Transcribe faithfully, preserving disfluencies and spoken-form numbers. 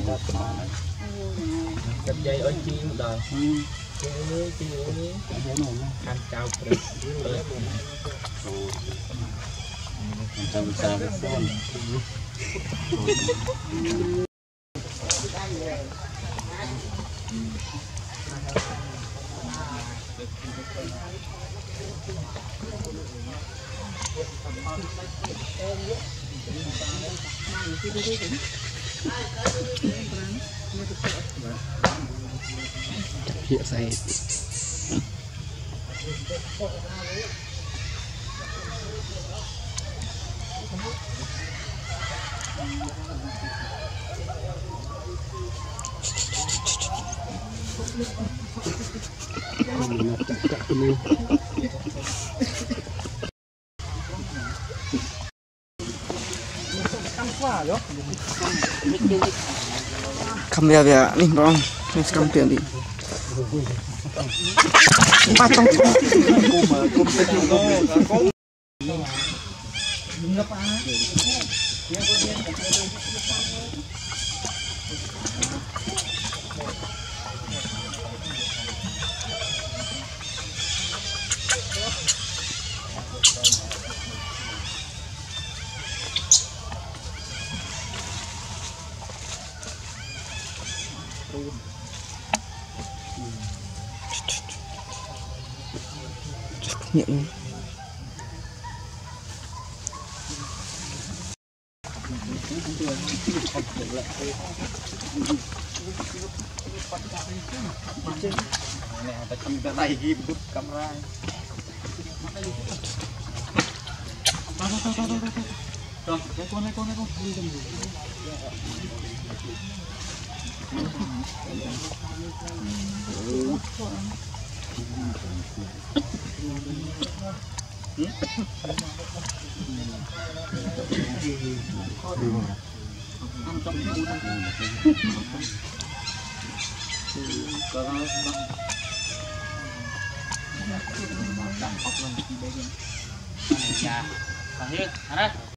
cặp dây ở chiên đờ chiên ơi chiên ơi ăn chào bự trăm sao cái phone hiện say kamera về đi bong mình cầm tiền đi ba trong nhẹ này ghi bút camera rồi cái con này con này con dạ,